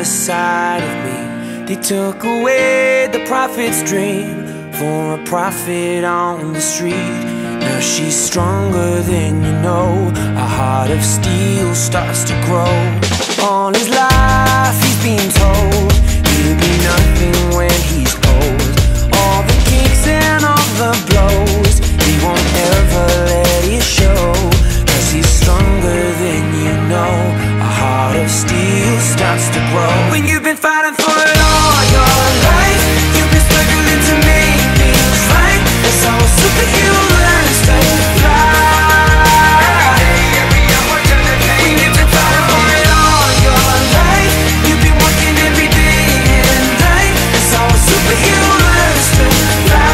other side of me. They took away the prophet's dream for a prophet on the street. Now she's stronger than you know. A heart of steel starts to grow. All his life he's been told he'll be nothing when he's old. All the kicks and all the blows, he won't ever let it show. 'Cause he's stronger than you know. A heart of steel starts to grow. When you've been fighting for it all your life, you've been struggling to make things right. That's how a superhero learns to fly. When you've been fighting for it all your life, you've been working every day and night. That's how a superhero learns to fly.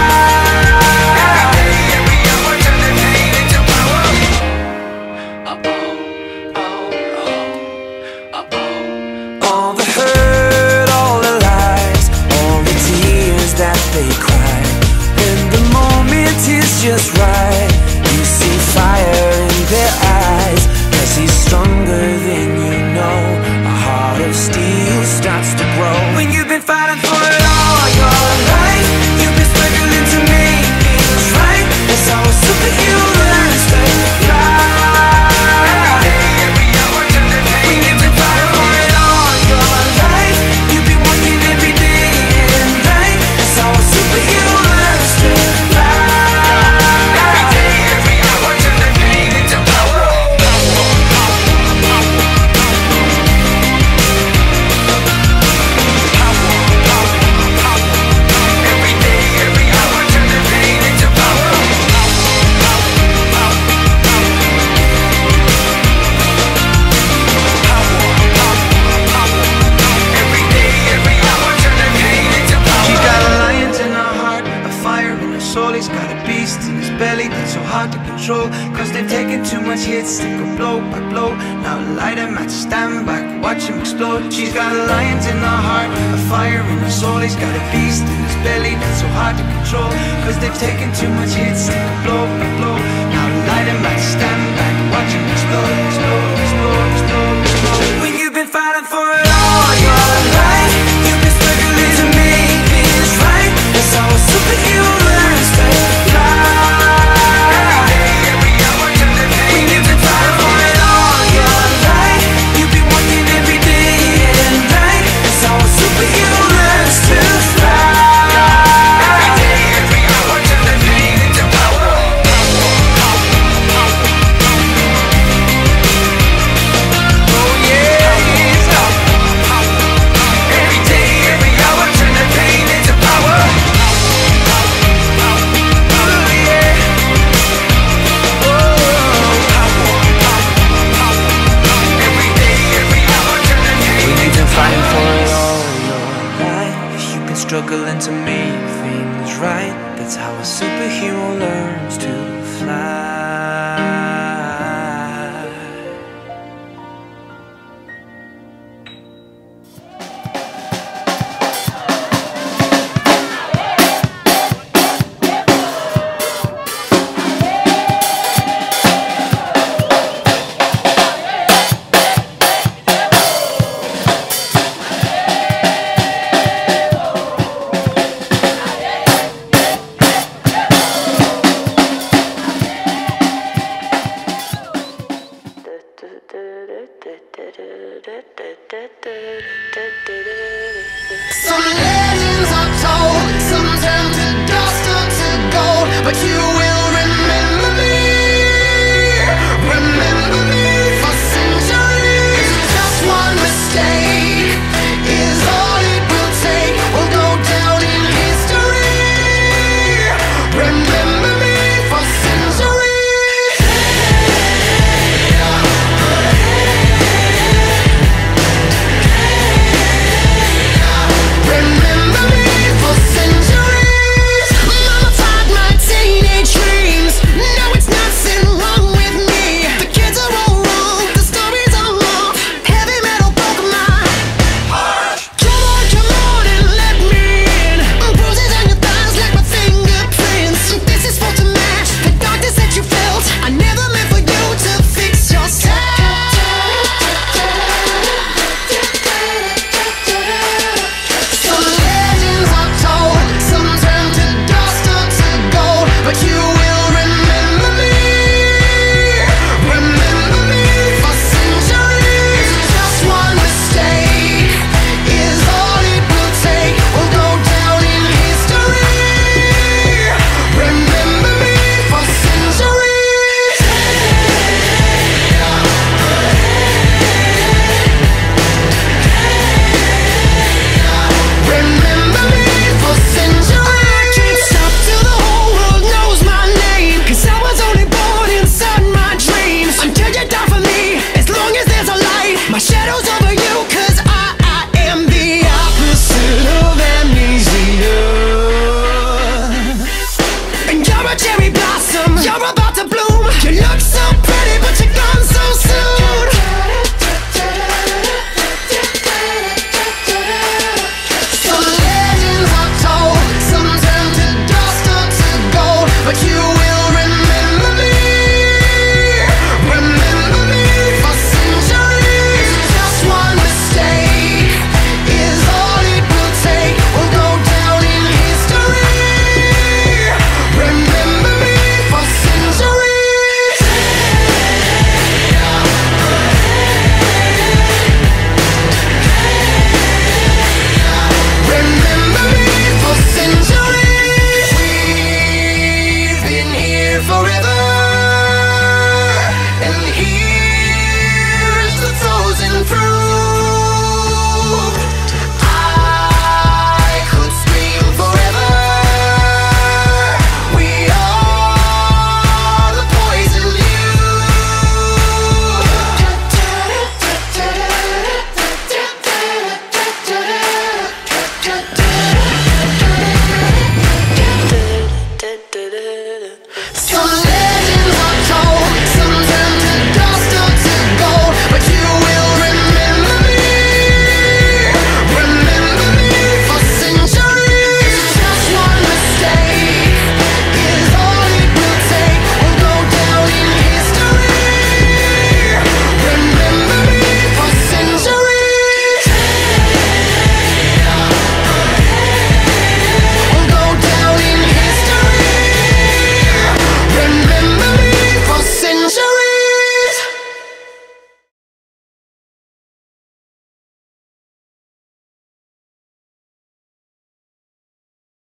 All the hurt, all the lies, all the tears that they cry. When the moment is just right, you see fire in their eyes. 'Cause he's stronger than you know. A heart of steel starts to grow. When you've been fighting for it all your life, you've been struggling to make things right. That's how a superhero learns to fly. When you've been fighting for it all your life, you've been working every day and night. That's how a superhero learns to fly. Every day, every hour, turn the pain into power. Every day, every hour, turn the pain into power. Every day, every hour, turn the pain into power. She's got a lion in her heart, a fire in her soul. He's got a beast in his belly that's so hard to control. 'Cause they've taken too much hits, they go blow by blow. Now light him at stand back, watch him explode. She's got a lion in her heart, a fire in her soul. He's got a beast in his belly that's so hard to control. 'Cause they've taken too much hits, they go blow by blow. Now light him at stand back, watch him explode, explode, explode, explode, explode. When you've been fighting for it all your life, you've been struggling to make things right. That's how a superhero learns to fly. Every hour, turn the pain. When you've been fighting for it all your life, you've been working every day and night. That's how a superhero learns to fly. Every day, every hour, turn the pain into power. Oh yeah, every day, every hour, turn the pain into power. Oh yeah. Every day, every hour, turn the pain. When you've been fighting for it all your life, you've been struggling to make things right. That's how a superhero learns to fly. Some legends are told, some turn to dust or to gold, but you will remember me, remember me.